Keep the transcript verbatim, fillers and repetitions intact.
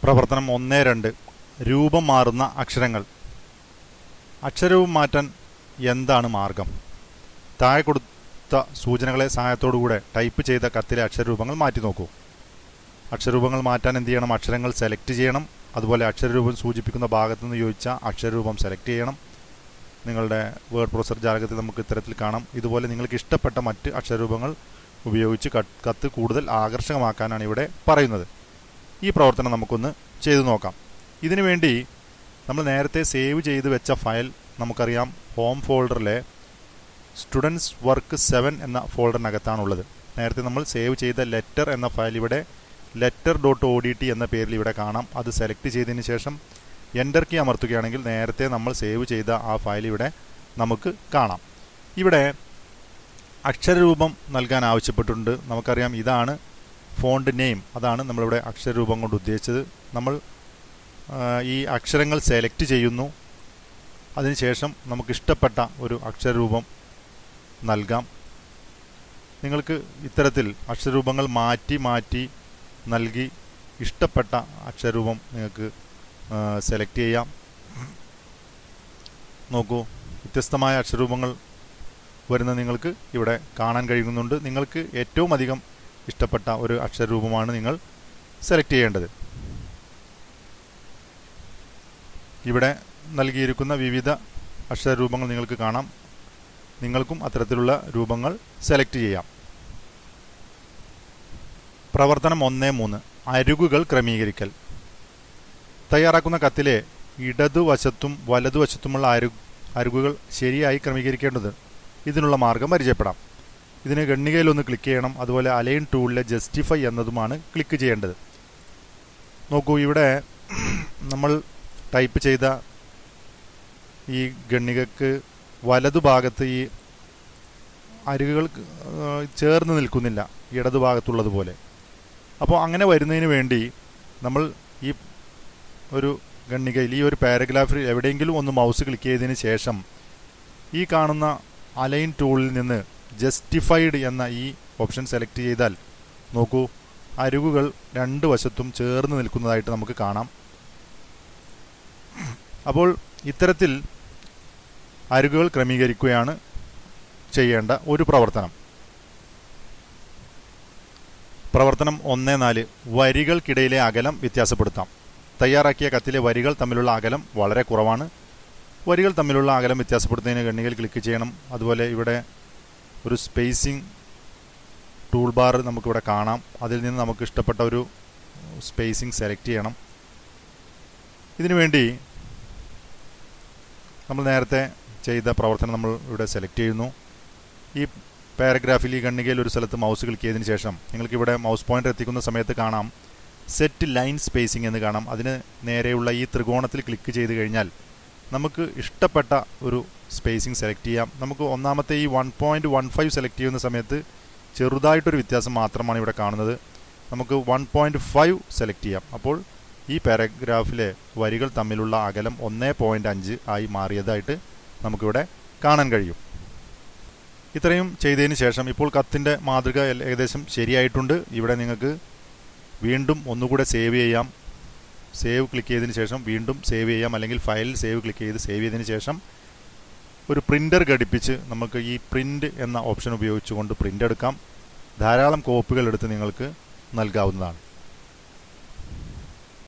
പ്രവർത്തനം ഒന്ന് രണ്ട് രൂപം മാറുന്ന അക്ഷരങ്ങൾ. അക്ഷരവും മാറ്റാൻ എന്താണ് മാർഗം? താഴെ കൊടുത്ത സൂചനകളെ സഹായത്തോടുകൂടെ ടൈപ്പ് ചെയ്ത കത്തിലെ അക്ഷരരൂപങ്ങൾ മാറ്റി നോക്കൂ. അക്ഷരരൂപങ്ങൾ മാറ്റാൻ എന്ത് ചെയ്യണം? അക്ഷരങ്ങൾ സെലക്ട് ചെയ്യണം. അതുപോലെ അക്ഷരരൂപം സൂചിപ്പിക്കുന്ന ഭാഗത്തു നിന്ന് ചോദിച്ച അക്ഷരരൂപം സെലക്ട് ചെയ്യണം. നിങ്ങളുടെ വേർഡ് പ്രൊസസർ ജാലകത്തിൽ നമുക്ക് ഇത്തരത്തിൽ കാണാം. ഇതുപോലെ നിങ്ങൾക്ക് ഇഷ്ടപ്പെട്ട മറ്റ് അക്ഷരരൂപങ്ങൾ ഉപയോഗിച്ച് കത്ത് കൂടുതൽ ആകർഷകമാക്കാനാണ് ഇവിടെ പറയുന്നത്. ഈ പ്രവർത്തനം നമുക്കൊന്ന് ചെയ്തു നോക്കാം. ഇതിനു വേണ്ടി നമ്മൾ നേരത്തെ സേവ് ചെയ്ത് വെച്ച ഫയൽ നമുക്കറിയാം ഹോം ഫോൾഡറിലെ സ്റ്റുഡൻസ് വർക്ക് സെവൻ എന്ന ഫോൾഡറിനകത്താണുള്ളത്. നേരത്തെ നമ്മൾ സേവ് ചെയ്ത ലെറ്റർ എന്ന ഫയൽ ഇവിടെ letter dot O D T എന്ന പേരിൽ ഇവിടെ കാണാം. അത് സെലക്ട് ചെയ്തതിന് ശേഷം എൻ്റർ കീ അമർത്തുകയാണെങ്കിൽ നേരത്തെ നമ്മൾ സേവ് ചെയ്ത ആ ഫയൽ ഇവിടെ നമുക്ക് കാണാം. ഇവിടെ അക്ഷരരൂപം നൽകാൻ ആവശ്യപ്പെട്ടിട്ടുണ്ട്. നമുക്കറിയാം ഇതാണ് ഫോണ്ട് നെയിം, അതാണ് നമ്മളിവിടെ അക്ഷരരൂപം കൊണ്ട് ഉദ്ദേശിച്ചത്. നമ്മൾ ഈ അക്ഷരങ്ങൾ സെലക്ട് ചെയ്യുന്നു. അതിനുശേഷം നമുക്കിഷ്ടപ്പെട്ട ഒരു അക്ഷരരൂപം നൽകാം. നിങ്ങൾക്ക് ഇത്തരത്തിൽ അക്ഷരരൂപങ്ങൾ മാറ്റി മാറ്റി നൽകി ഇഷ്ടപ്പെട്ട അക്ഷരരൂപം നിങ്ങൾക്ക് സെലക്ട് ചെയ്യാം. നോക്കൂ, വ്യത്യസ്തമായ അക്ഷരരൂപങ്ങൾ വരുന്ന നിങ്ങൾക്ക് ഇവിടെ കാണാൻ കഴിയുന്നുണ്ട്. നിങ്ങൾക്ക് ഏറ്റവും അധികം ഇഷ്ടപ്പെട്ട ഒരു അക്ഷരരൂപമാണ് നിങ്ങൾ സെലക്ട് ചെയ്യേണ്ടത്. ഇവിടെ നൽകിയിരിക്കുന്ന വിവിധ അക്ഷരരൂപങ്ങൾ നിങ്ങൾക്ക് കാണാം. നിങ്ങൾക്കും അത്തരത്തിലുള്ള രൂപങ്ങൾ സെലക്ട് ചെയ്യാം. പ്രവർത്തനം ഒന്ന് മൂന്ന് അരികുകൾ ക്രമീകരിക്കൽ. തയ്യാറാക്കുന്ന കത്തിലെ ഇടതുവശത്തും വലതുവശത്തുമുള്ള അരു അരികുകൾ ശരിയായി ക്രമീകരിക്കേണ്ടത്. ഇതിനുള്ള മാർഗം പരിചയപ്പെടാം. ഇതിന് ഗണ്ണികയിലൊന്ന് ക്ലിക്ക് ചെയ്യണം. അതുപോലെ അലൈൻ ടൂളിലെ ജസ്റ്റിഫൈ എന്നതുമാണ് ക്ലിക്ക് ചെയ്യേണ്ടത്. നോക്കൂ, ഇവിടെ നമ്മൾ ടൈപ്പ് ചെയ്ത ഈ ഗണ്ണികക്ക് വലതുഭാഗത്ത് ഈ അരികുകൾ ചേർന്ന് നിൽക്കുന്നില്ല, ഇടതുഭാഗത്തുള്ളതുപോലെ. അപ്പോൾ അങ്ങനെ വരുന്നതിന് വേണ്ടി നമ്മൾ ഈ ഒരു ഗണ്ണികയിൽ ഈ ഒരു പാരഗ്രാഫിൽ എവിടെയെങ്കിലും ഒന്ന് മൗസ് ക്ലിക്ക് ചെയ്തതിന് ശേഷം ഈ കാണുന്ന അലൈൻ ടൂളിൽ നിന്ന് ജസ്റ്റിഫൈഡ് എന്ന ഈ ഓപ്ഷൻ സെലക്ട് ചെയ്താൽ നോക്കൂ, അരികുകൾ രണ്ട് വശത്തും ചേർന്ന് നിൽക്കുന്നതായിട്ട് നമുക്ക് കാണാം. അപ്പോൾ ഇത്തരത്തിൽ അരികുകൾ ക്രമീകരിക്കുകയാണ് ചെയ്യേണ്ട ഒരു പ്രവർത്തനം. പ്രവർത്തനം ഒന്ന് നാല് വരികൾക്കിടയിലെ അകലം വ്യത്യാസപ്പെടുത്താം. തയ്യാറാക്കിയ കത്തിലെ വരികൾ തമ്മിലുള്ള അകലം വളരെ കുറവാണ്. വരികൾ തമ്മിലുള്ള അകലം വ്യത്യാസപ്പെടുത്തുന്നതിന് ഗണ്ണികയിൽ ക്ലിക്ക് ചെയ്യണം. അതുപോലെ ഇവിടെ ഒരു സ്പേസിംഗ് ടൂൾ ബാർ നമുക്കിവിടെ കാണാം. അതിൽ നിന്ന് നമുക്ക് ഇഷ്ടപ്പെട്ട ഒരു സ്പേസിംഗ് സെലക്ട് ചെയ്യണം. ഇതിനു വേണ്ടി നമ്മൾ നേരത്തെ ചെയ്ത പ്രവർത്തനം നമ്മൾ ഇവിടെ സെലക്ട് ചെയ്യുന്നു. ഈ പാരഗ്രാഫിൽ ഈ ഗണ്ണികയിൽ ഒരു സ്ഥലത്ത് മൗസ് ക്ലിക്ക് ചെയ്തതിന് ശേഷം നിങ്ങൾക്കിവിടെ മൗസ് പോയിൻ്റർ എത്തിക്കുന്ന സമയത്ത് കാണാം സെറ്റ് ലൈൻ സ്പേസിംഗ് എന്ന് കാണാം. അതിന് നേരെയുള്ള ഈ ത്രികോണത്തിൽ ക്ലിക്ക് ചെയ്ത് കഴിഞ്ഞാൽ നമുക്ക് ഇഷ്ടപ്പെട്ട ഒരു സ്പേസിംഗ് സെലക്ട് ചെയ്യാം. നമുക്ക് ഒന്നാമത്തെ ഈ one point one five select ചെയ്യുന്ന സമയത്ത് ചെറുതായിട്ടൊരു വ്യത്യാസം മാത്രമാണ് ഇവിടെ കാണുന്നത്. നമുക്ക് വൺ പോയിൻറ്റ് ഫൈവ് സെലക്ട് ചെയ്യാം. അപ്പോൾ ഈ പാരഗ്രാഫിലെ വരികൾ തമ്മിലുള്ള അകലം ഒന്ന് പോയിൻറ്റ് അഞ്ച് ആയി മാറിയതായിട്ട് നമുക്കിവിടെ കാണാൻ കഴിയും. ഇത്രയും ചെയ്തതിന് ശേഷം ഇപ്പോൾ കത്തിൻ്റെ മാതൃക ഏകദേശം ശരിയായിട്ടുണ്ട്. ഇവിടെ നിങ്ങൾക്ക് വീണ്ടും ഒന്നുകൂടെ സേവ് ചെയ്യാം. സേവ് ക്ലിക്ക് ചെയ്തതിന് ശേഷം വീണ്ടും സേവ് ചെയ്യാം, അല്ലെങ്കിൽ ഫയൽ സേവ് ക്ലിക്ക് ചെയ്ത് സേവ് ചെയ്തതിന് ശേഷം ഒരു പ്രിൻ്റർ ഘടിപ്പിച്ച് നമുക്ക് ഈ പ്രിൻ്റ് എന്ന ഓപ്ഷൻ ഉപയോഗിച്ചുകൊണ്ട് പ്രിൻ്റ് എടുക്കാം. ധാരാളം കോപ്പികൾ എടുത്ത് നിങ്ങൾക്ക് നൽകാവുന്നതാണ്.